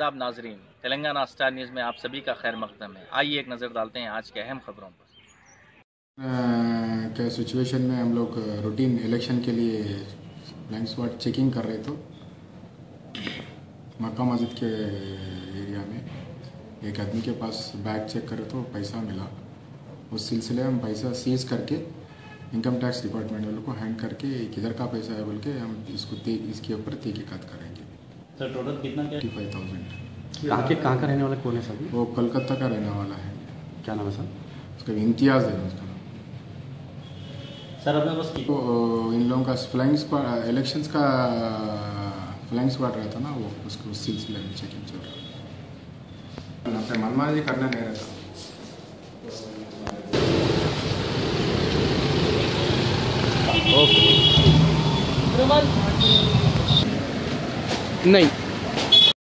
आदाब नाजरीन, Telangana star news में आप सभी का खैर मकदम है। आइए एक नज़र डालते हैं आज के अहम खबरों पर। क्या सिचुएशन में हम लोग रूटीन इलेक्शन के लिए ब्लैंक स्पॉट चेकिंग कर रहे थे मक्का मस्जिद के एरिया में। एक आदमी के पास बैग चेक करे तो पैसा मिला। उस सिलसिले में हम पैसा सीज करके इनकम टैक्स डिपार्टमेंट वालों को हैंड करके किधर का पैसा है बोल के हम इसके ऊपर तहकीकात करेंगे। सर टोटल कितना क्या? 55,000। कहाँ का रहने वाला कौन है सर? वो कोलकाता का रहने वाला है। क्या नाम है सर? उसका इम्तियाज है उसका नाम। सर अपने पास तो इन लोगों का फ्लाइंग स्क्वाड इलेक्शंस का फ्लाइंग स्क्वाड रहता ना, वो उसको उस सिलसिले में चेकिंग चल रहा है। यहाँ पे मनमानी करना नहीं रहता। नहीं